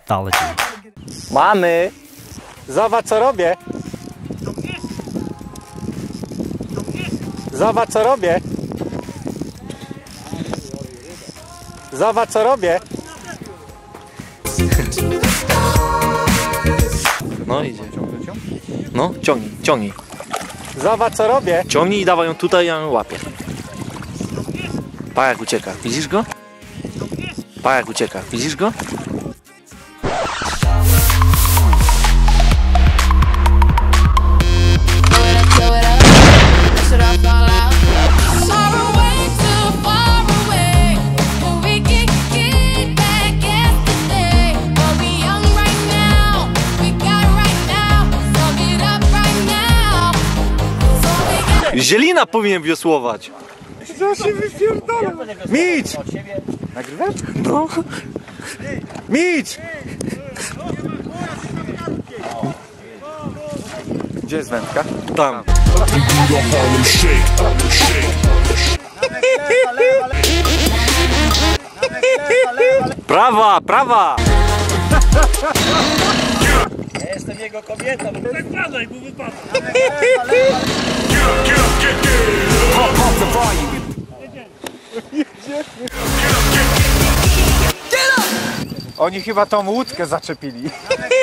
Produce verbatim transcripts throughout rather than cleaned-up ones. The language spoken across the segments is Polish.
Mythology. Mamy! Zobacz co robię! Zobacz co robię! Zobacz co robię! No idzie. No, ciągnij, ciągnij. Zobacz co robię! Ciągnij i dawaj ją tutaj, ja ją łapię. Pa jak ucieka, widzisz go? Pa jak ucieka, widzisz go? Zielina powinien wiosłować. Co się wypierdolę? Midź! Nagrywasz? No. Midź! Gdzie jest wędka? Tam. Prawa, prawa! Ja jestem jego kobietą. Tak padaj, bo wypada. Oni chyba tą łódkę zaczepili.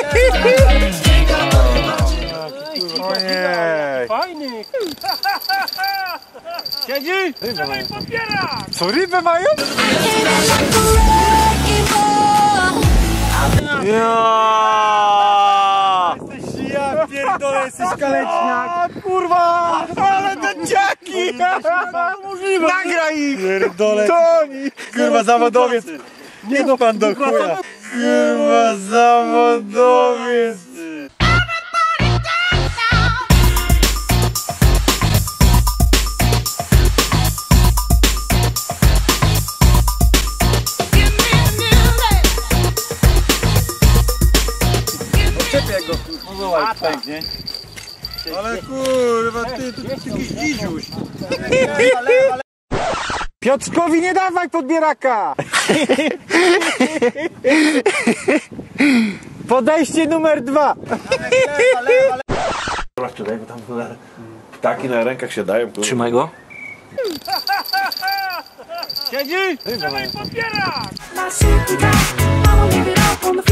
Ojej. Fajny. Siedzi? Co, rybę mają? Ja! Ja pierdolę, jesteś kaleczniak. Kurwa, ale te dziaki. Nagraj ich. Pierdolę. To oni. Kurwa, zawodowiec. Nie pan do chuja. Kurwa, zawodowiec. Ale kurwa, ty, ty, ty jakiś dzidziuś. Piotrkowi nie dawaj podbieraka! Podejście numer dwa. Tutaj, bo tam ptaki na rękach się dają. Trzymaj go. Siedzi? Dawaj podbierak!